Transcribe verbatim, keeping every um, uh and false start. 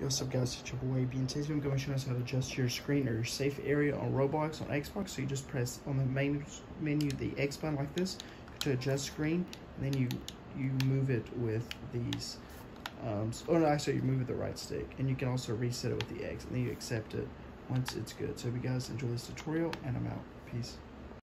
Yo, what's up guys, it's your boy B, and today's I'm going to show us how to adjust your screen or your safe area on Roblox on Xbox. So you just press on the main menu the X button like this to adjust screen, and then you you move it with these um so, oh no actually you move it with the right stick, and you can also reset it with the X, and then you accept it once it's good. So if you guys enjoy this tutorial, and I'm out. Peace.